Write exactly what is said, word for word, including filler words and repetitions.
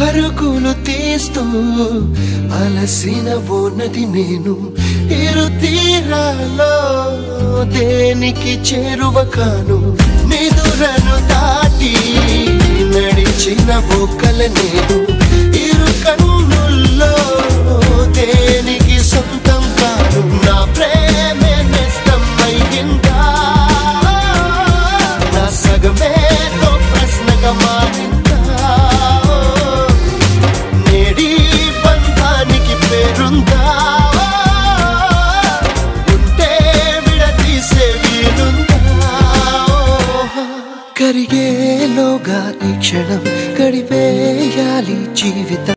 పరుగులు తీస్తూ అలసిన ఓ నది నేను ఇరు తీరాలో దేనికి చేరువ కాను నిదురను దాటి నడిచిన ఓ కల నేను ఇరు కన్నుల్లో దేనికి సొంతం కాను నా ప్రేమే నేస్తం అయ్యిందా నా సగమే తో ప్రశ్నగా మారిందా నేడి బంధానికి పేరుందా ఉంటే విడదీసే వీలుందా కరిగేలోగా ఈ క్షణం